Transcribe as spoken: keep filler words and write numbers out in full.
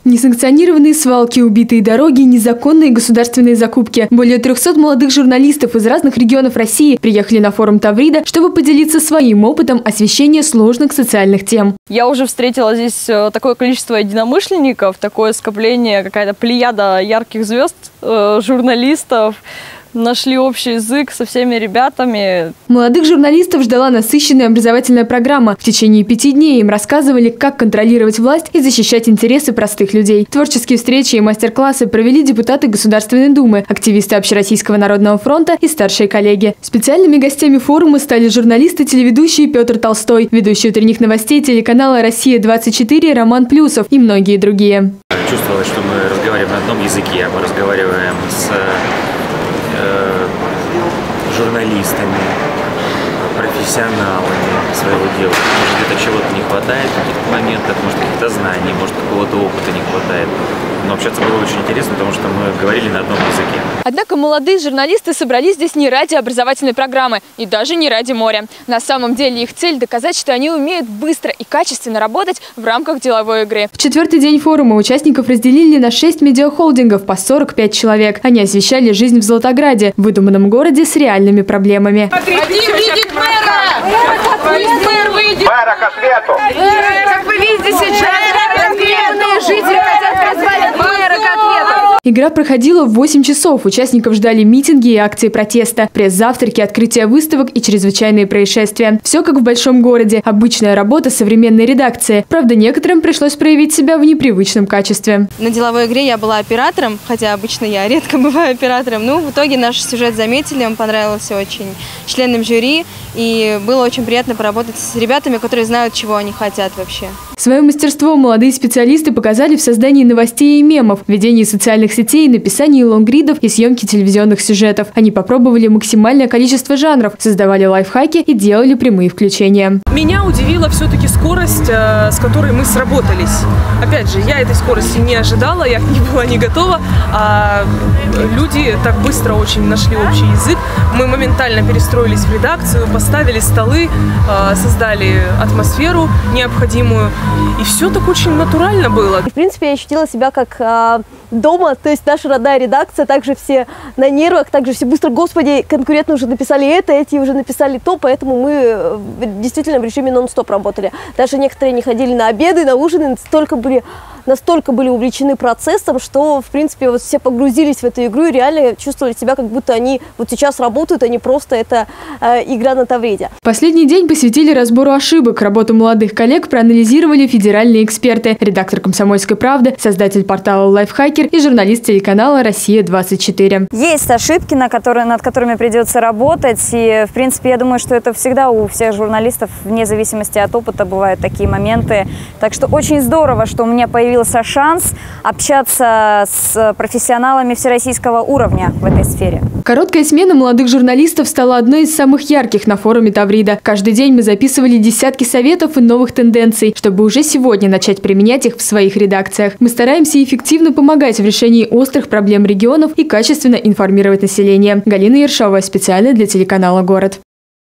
Несанкционированные свалки, убитые дороги, незаконные государственные закупки. Более трёхсот молодых журналистов из разных регионов России приехали на форум Таврида, чтобы поделиться своим опытом освещения сложных социальных тем. Я уже встретила здесь такое количество единомышленников, такое скопление, какая-то плеяда ярких звезд, э, журналистов. Нашли общий язык со всеми ребятами. Молодых журналистов ждала насыщенная образовательная программа. В течение пяти дней им рассказывали, как контролировать власть и защищать интересы простых людей. Творческие встречи и мастер-классы провели депутаты Государственной Думы, активисты Общероссийского народного фронта и старшие коллеги. Специальными гостями форума стали журналисты-телеведущие Петр Толстой, ведущий утренних новостей телеканала «Россия двадцать четыре» Роман Плюсов и многие другие. Чувствовалось, что мы разговариваем на одном языке, мы разговариваем с журналистами, профессионалами своего дела. Может, где-то чего-то не хватает в каких-то моментах, может, каких-то знаний, может, какого-то опыта не хватает. Но общаться было очень интересно, потому что мы говорили на одном языке. Однако молодые журналисты собрались здесь не ради образовательной программы и даже не ради моря. На самом деле их цель – доказать, что они умеют быстро и качественно работать в рамках деловой игры. В четвертый день форума участников разделили на шесть медиахолдингов по сорок пять человек. Они освещали жизнь в Златограде, выдуманном городе с реальными проблемами. Хотим видеть мэра! Мэр выйдет! Мэра к ответу! Как вы видите сейчас, конкретные жители хотят позвать мэра к ответу! Игра проходила в восемь часов. Участников ждали митинги и акции протеста, пресс-завтраки, открытие выставок и чрезвычайные происшествия. Все как в большом городе. Обычная работа современной редакции. Правда, некоторым пришлось проявить себя в непривычном качестве. На деловой игре я была оператором, хотя обычно я редко бываю оператором. Ну, в итоге наш сюжет заметили, он понравился очень членам жюри. И было очень приятно поработать с ребятами, которые знают, чего они хотят вообще. Свое мастерство молодые специалисты показали в создании новостей и мемов, ведении социальных сетей, написании лонгридов и съемке телевизионных сюжетов. Они попробовали максимальное количество жанров, создавали лайфхаки и делали прямые включения. Меня удивила все-таки скорость, с которой мы сработались. Опять же, я этой скорости не ожидала, я не была не готова, а люди так быстро очень нашли общий язык. Мы моментально перестроились в редакцию, поставили столы, создали атмосферу необходимую. И все так очень натурально было. В принципе, я ощутила себя как э, дома, то есть наша родная редакция, также все на нервах, также все быстро, господи, конкурентно уже написали это, эти уже написали то, поэтому мы действительно в режиме нон-стоп работали. Даже некоторые не ходили на обеды, на ужины, настолько были, настолько были увлечены процессом, что, в принципе, вот все погрузились в эту игру и реально чувствовали себя, как будто они вот сейчас работают, а не просто это э, игра на Тавриде. Последний день посвятили разбору ошибок. Работу молодых коллег проанализировали федеральные эксперты, редактор «Комсомольской правды», создатель портала «Лайфхакер» и журналист телеканала «Россия двадцать четыре». Есть ошибки, на которые, над которыми придется работать. И, в принципе, я думаю, что это всегда у всех журналистов, вне зависимости от опыта, бывают такие моменты. Так что очень здорово, что у меня появился шанс общаться с профессионалами всероссийского уровня в этой сфере. Короткая смена молодых журналистов стала одной из самых ярких на форуме Таврида. Каждый день мы записывали десятки советов и новых тенденций, чтобы уже сегодня начать применять их в своих редакциях. Мы стараемся эффективно помогать в решении острых проблем регионов и качественно информировать население. Галина Ершова, специально для телеканала «Город».